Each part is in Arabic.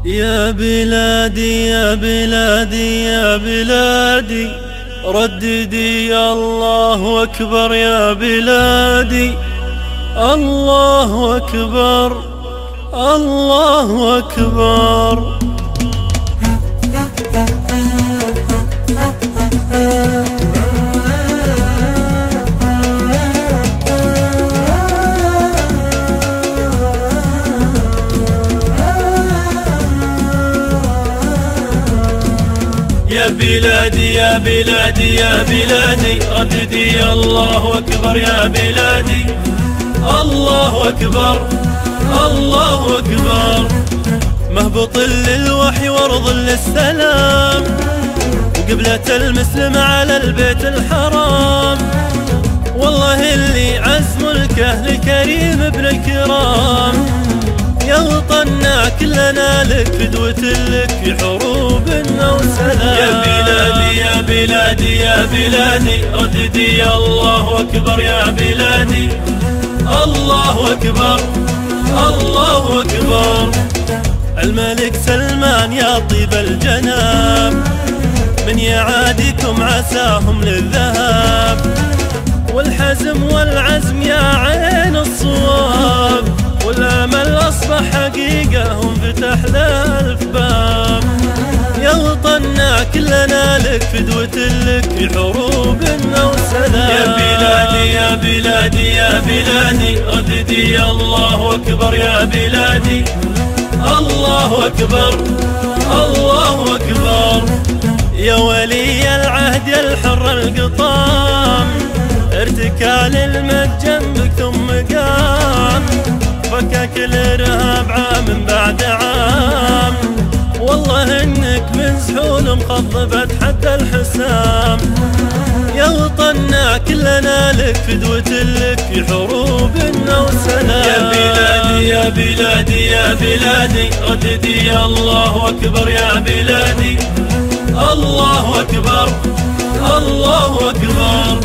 يا بلادي يا بلادي يا بلادي، رددي الله أكبر يا بلادي، الله أكبر الله أكبر. يا بلادي يا بلادي يا بلادي، رددي الله أكبر يا بلادي، الله أكبر الله أكبر. مهبط للوحي وارض للسلام، وقبلة المسلم على البيت الحرام. والله اللي عز ملكه لكريم ابن الكرام، يا وطننا كلنا لك فدوة لك في حروبنا وسلام. يا بلادي يا بلادي يا بلادي، رددي الله أكبر يا بلادي، الله أكبر الله أكبر. الملك سلمان يا طيب الجناب، من يعاديكم عساهم للذهاب، والحزم والعزم يا عين الصواب، والامل اصبح حقيقة وانفتح له الف باب. يا وطننا كلنا لك فدوة لك في حروبنا وسلام. يا بلادي يا بلادي يا بلادي، رددي الله أكبر يا بلادي، الله أكبر الله أكبر. يا ولي العهد يا الحر القطام، ارتكال المد جنبك ثم قام، فكك الارهاب عام بعد عام. والله انك من سحول مخضبت حتى الحسام. يا وطننا كلنا لك فدوة لك في حروبنا وسلام. يا بلادي يا بلادي يا بلادي، رددي الله أكبر يا بلادي، الله أكبر الله أكبر.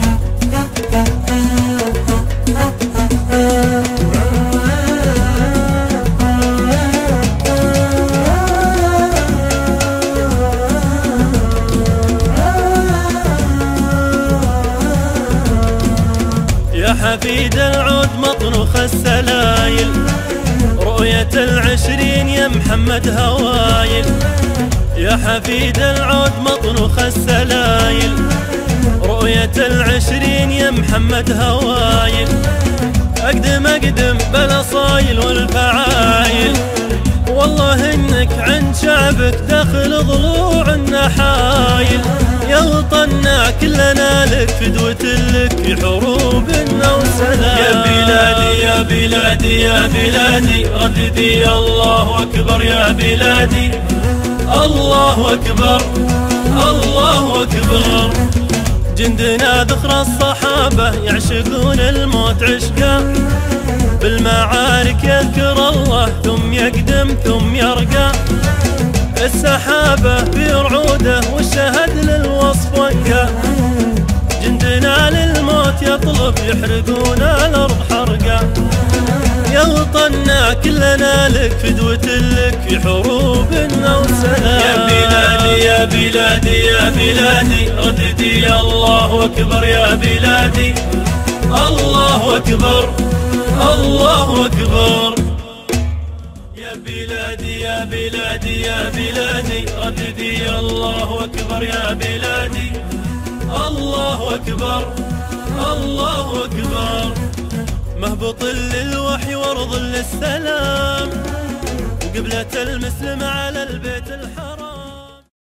يا حفيد العود مطنخ السلايل، رؤية العشرين يا محمد هوايل. يا حفيد العود مطنخ السلايل، رؤية العشرين يا محمد هوايل. أقدم أقدم بالأصايل والفعايل، والله إنك عند شعبك داخل ضلوع النحايل. يا وطننا كلنا لك فدوة لك في حروبنا وسلام. يا بلادي يا بلادي يا بلادي، رددي الله أكبر يا بلادي، الله أكبر الله أكبر. جندنا ذخر الصحابة يعشقون الموت عشقا، بالمعارك يذكر الله ثم يقدم ثم يرقى. السحابة في رعوده والشهد للوصف وقى، جندنا للموت يطلب يحرقون الأرض حرقا. يا وطننا كلنا لك فدوة لك في حروبنا وسلام. يا بلادي يا بلادي يا بلادي، رددي الله أكبر يا بلادي، الله أكبر الله أكبر. يا بلادي يا بلادي يا بلادي، رددي الله أكبر يا بلادي، الله أكبر الله أكبر. مهبط للوحي وارض للسلام، وقبلة المسلم على البيت الحرام.